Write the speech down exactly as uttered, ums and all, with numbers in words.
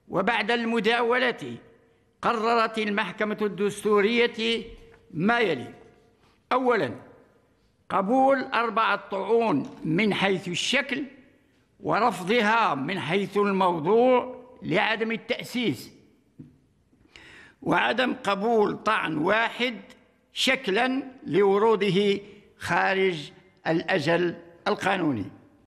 وبعد المداولة قررت المحكمة الدستورية ما يلي: أولاً، قبول أربعة طعون من حيث الشكل ورفضها من حيث الموضوع لعدم التأسيس، وعدم قبول طعن واحد شكلاً لوروده خارج الأجل القانوني.